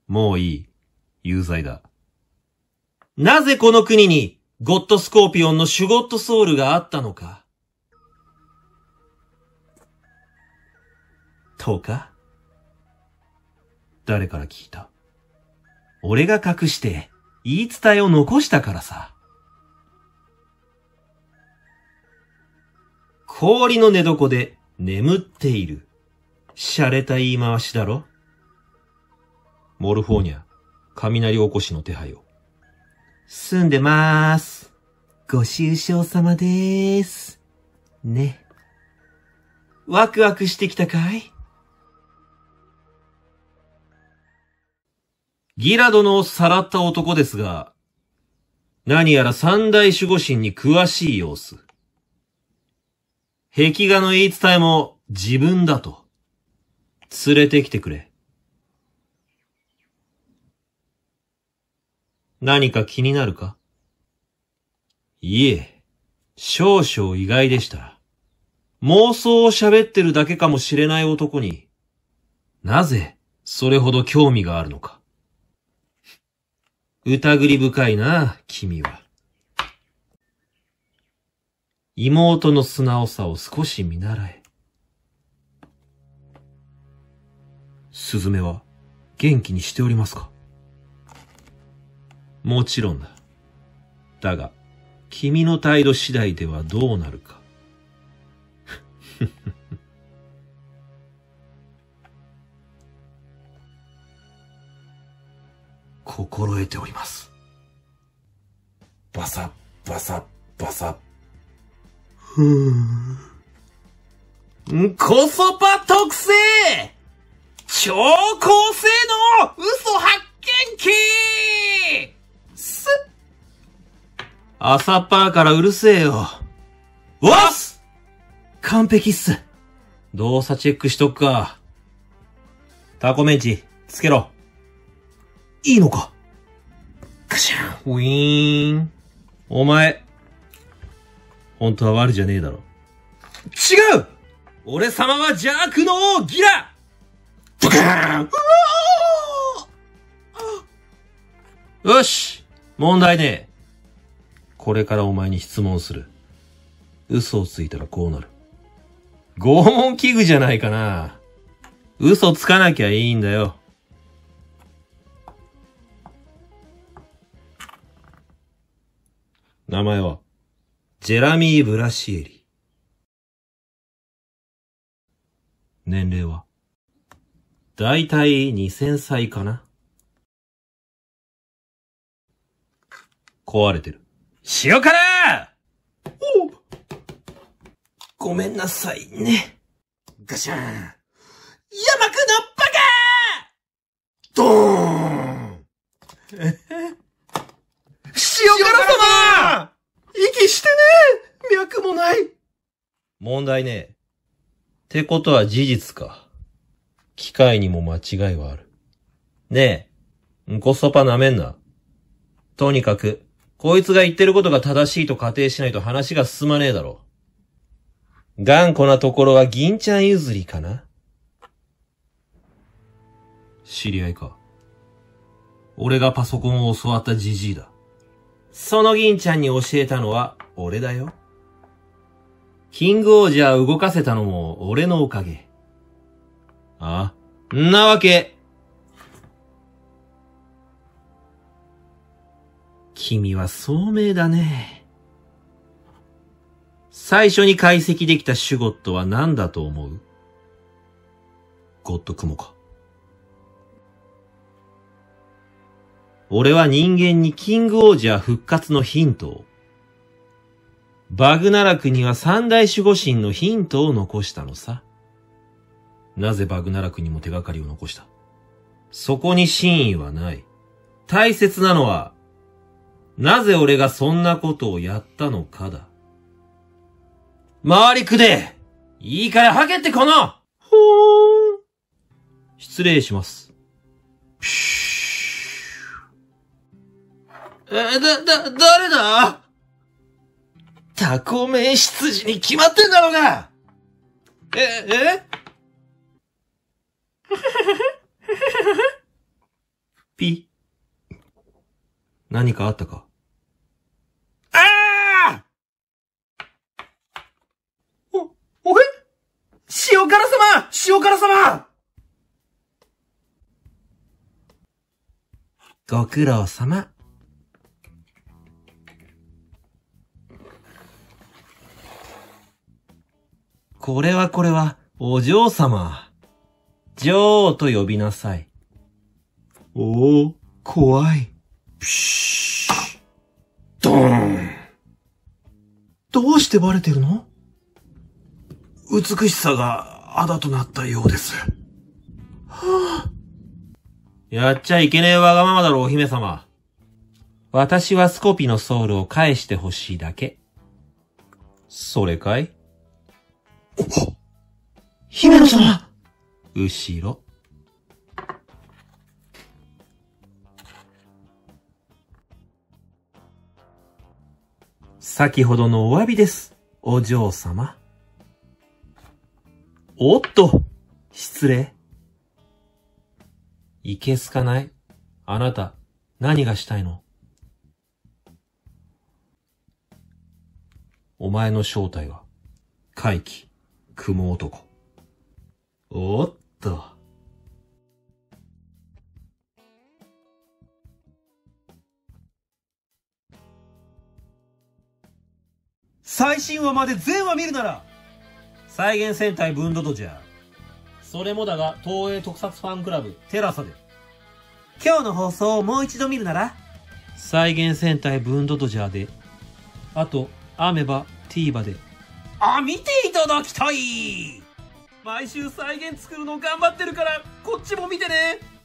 もういい。有罪だ。なぜこの国にゴッドスコーピオンのシュゴッドソウルがあったのか。とか？誰から聞いた？俺が隠して言い伝えを残したからさ。氷の寝床で眠っている。洒落た言い回しだろ？モルフォーニャ、雷起こしの手配を。住んでまーす。ご愁傷様でーす。ね。ワクワクしてきたかい？ギラ殿をさらった男ですが、何やら三大守護神に詳しい様子。壁画の言い伝えも自分だと。連れてきてくれ。何か気になるか？いえ、少々意外でした。妄想を喋ってるだけかもしれない男に、なぜそれほど興味があるのか。疑り深いな、君は。妹の素直さを少し見習え。スズメは元気にしておりますか？もちろんだ。だが、君の態度次第ではどうなるか。心得ております。バサッバサッバサッ。コソパ特製超高性能嘘発見器すっ朝っぱらからうるせえよ。わっす完璧っす。動作チェックしとくか。タコメンチ、つけろ。いいのか？ガシャン、ウィーン。お前、本当は悪じゃねえだろ。違う！俺様は邪悪の王ギラ！ブカーン！よし！問題ねえ。これからお前に質問する。嘘をついたらこうなる。拷問器具じゃないかな。嘘つかなきゃいいんだよ。名前は、ジェラミー・ブラシエリ。年齢は、だいたい2000歳かな。壊れてる。塩辛！お！ごめんなさいね。ガシャン。山区のバカ！ドーン！塩辛様！息してねえ！脈もない！問題ねえ。ってことは事実か。機械にも間違いはある。ねえ、んこそぱなめんな。とにかく、こいつが言ってることが正しいと仮定しないと話が進まねえだろ。頑固なところは銀ちゃん譲りかな？知り合いか。俺がパソコンを教わったジジイだ。その銀ちゃんに教えたのは俺だよ。キングオージャー動かせたのも俺のおかげ。ああ、んなわけ。君は聡明だね。最初に解析できたシュゴットは何だと思う？ゴッドクモか。俺は人間にキングオージャー復活のヒントを。バグナラクには三大守護神のヒントを残したのさ。なぜバグナラクにも手がかりを残した？そこに真意はない。大切なのは、なぜ俺がそんなことをやったのかだ。回りくでいいからはけってこのほーん。失礼します。誰だ？タコメ執事に決まってんだろうが！ ピ。何かあったか？おへ？塩辛様！塩辛様！ご苦労様。これは、お嬢様。女王と呼びなさい。おお、怖い。ピシー。ドーン。どうしてバレてるの？美しさがあだとなったようです。はあ、やっちゃいけねえわがままだろ、お姫様。私はスコピのソウルを返してほしいだけ。それかい？姫野様！後ろ。先ほどのお詫びです、お嬢様。おっと、失礼。いけすかない？あなた、何がしたいの？お前の正体は、怪奇、雲男。おっと。最新話まで全話見るなら、再現戦隊ブンドドジャー。それもだが、東映特撮ファンクラブ、テラサで。今日の放送をもう一度見るなら、再現戦隊ブンドドジャーで。あと、アメバ、TVerで。見ていただきたい！毎週再現作るの頑張ってるから、こっちも見てね！